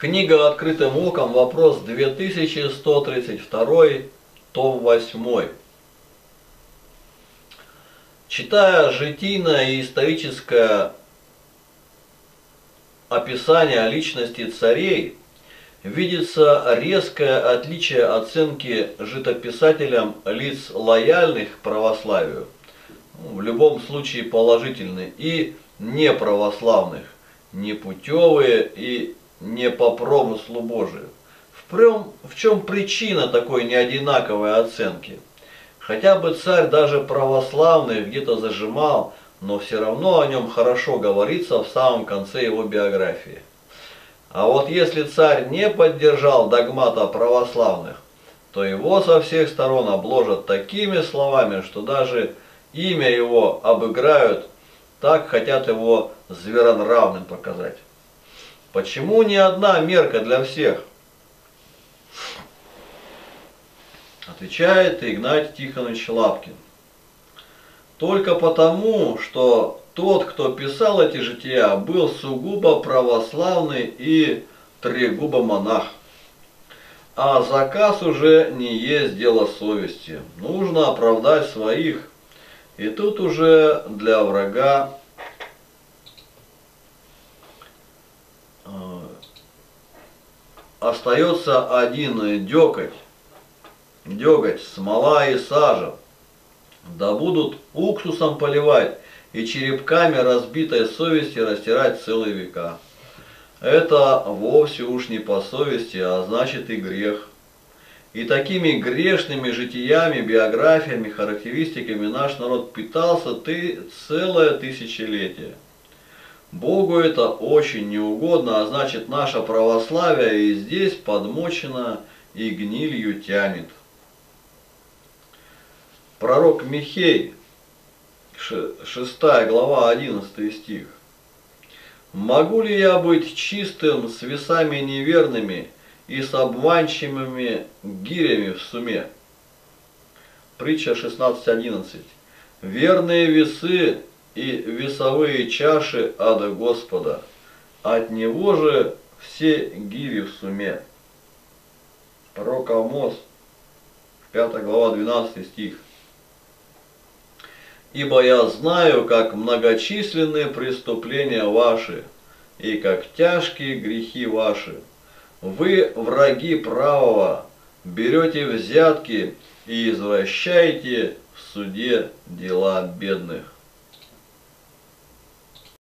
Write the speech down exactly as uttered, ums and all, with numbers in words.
Книга «Открытым оком», вопрос две тысячи сто тридцать два, том восемь. Читая житийное и историческое описание личности царей, видится резкое отличие оценки житописателям лиц лояльных к православию, в любом случае положительных, и неправославных, непутевые и не по промыслу Божию. В чем, в чем причина такой неодинаковой оценки? Хотя бы царь даже православный где-то зажимал, но все равно о нем хорошо говорится в самом конце его биографии. А вот если царь не поддержал догмата православных, то его со всех сторон обложат такими словами, что даже имя его обыграют, так хотят его зверонравным показать. Почему не одна мерка для всех? Отвечает Игнатий Тихонович Лапкин. Только потому, что тот, кто писал эти жития, был сугубо православный и трегубо монах. А заказ уже не есть дело совести. Нужно оправдать своих. И тут уже для врага остается один дёготь, дёготь, смола и сажа. Да будут уксусом поливать и черепками разбитой совести растирать целые века. Это вовсе уж не по совести, а значит и грех. И такими грешными житиями, биографиями, характеристиками наш народ питался ты целое тысячелетие. Богу это очень неугодно, а значит наше православие и здесь подмочено и гнилью тянет. Пророк Михей, шестая глава, одиннадцатый стих. «Могу ли я быть чистым с весами неверными и с обманчивыми гирями в суме?» Притча шестнадцать одиннадцать. «Верные весы и весовые чаши от Господа, от Него же все гири в суме». Пророк Амос, пятая глава, двенадцатый стих. «Ибо я знаю, как многочисленные преступления ваши, и как тяжкие грехи ваши. Вы, враги правого, берете взятки и извращаете в суде дела бедных».